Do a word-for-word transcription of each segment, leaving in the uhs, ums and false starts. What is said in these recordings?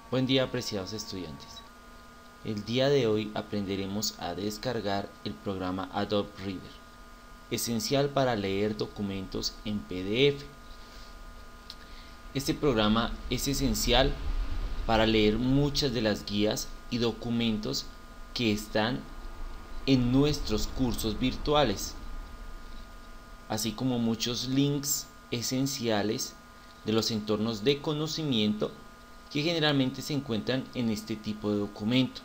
Buen día, apreciados estudiantes. El día de hoy aprenderemos a descargar el programa Adobe Reader, esencial para leer documentos en P D F. Este programa es esencial para leer muchas de las guías y documentos que están en nuestros cursos virtuales, así como muchos links esenciales de los entornos de conocimiento que generalmente se encuentran en este tipo de documento.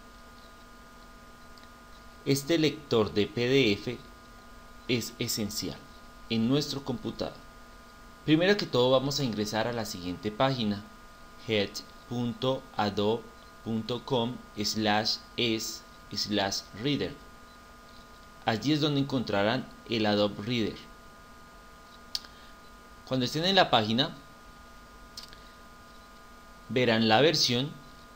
Este lector de P D F es esencial en nuestro computador. Primero que todo vamos a ingresar a la siguiente página, head punto adobe punto com slash es slash reader. Allí es donde encontrarán el Adobe Reader. Cuando estén en la página, verán la versión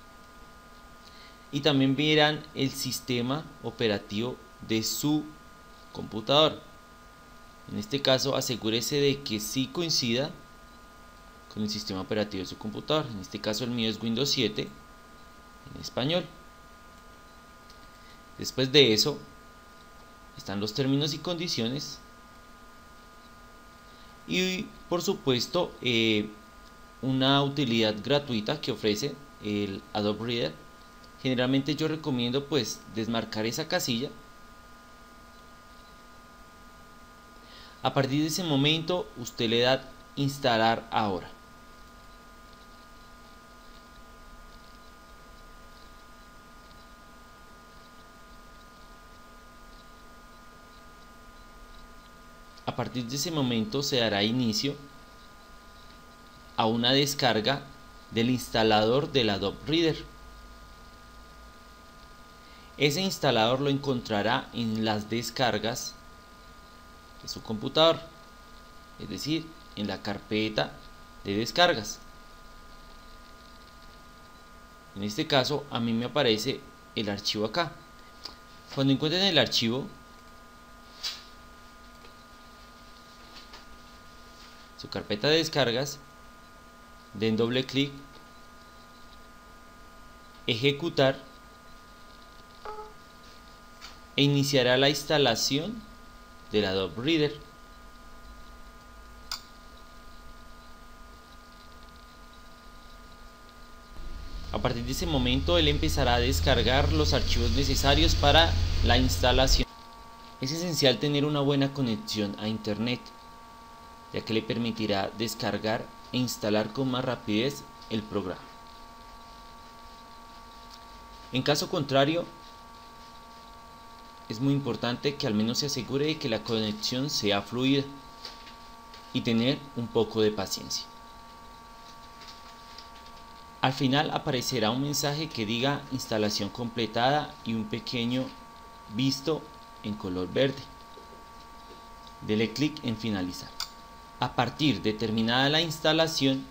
y también verán el sistema operativo de su computador. En este caso, asegúrese de que sí coincida con el sistema operativo de su computador. En este caso, el mío es Windows siete en español. Después de eso, están los términos y condiciones. Y por supuesto, eh, una utilidad gratuita que ofrece el Adobe Reader. Generalmente yo recomiendo pues desmarcar esa casilla. A partir de ese momento usted le da instalar ahora. A partir de ese momento se dará inicio a una descarga del instalador del Adobe Reader. Ese instalador lo encontrará en las descargas de su computador, es decir, en la carpeta de descargas. En este caso a mí me aparece el archivo acá. Cuando encuentren el archivo, su carpeta de descargas, den doble clic, ejecutar e iniciará la instalación del Adobe Reader. A partir de ese momento él empezará a descargar los archivos necesarios para la instalación. Es esencial tener una buena conexión a internet, ya que le permitirá descargar e instalar con más rapidez el programa. En caso contrario, es muy importante que al menos se asegure de que la conexión sea fluida y tener un poco de paciencia. Al final aparecerá un mensaje que diga instalación completada y un pequeño visto en color verde. Dele clic en finalizar. A partir de terminada la instalación,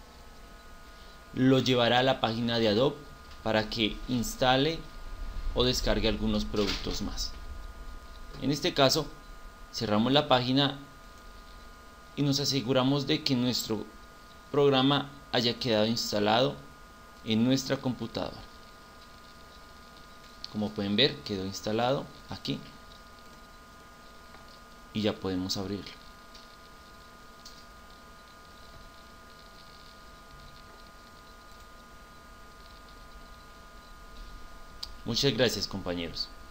lo llevará a la página de Adobe para que instale o descargue algunos productos más. En este caso, cerramos la página y nos aseguramos de que nuestro programa haya quedado instalado en nuestra computadora. Como pueden ver, quedó instalado aquí y ya podemos abrirlo. Muchas gracias, compañeros.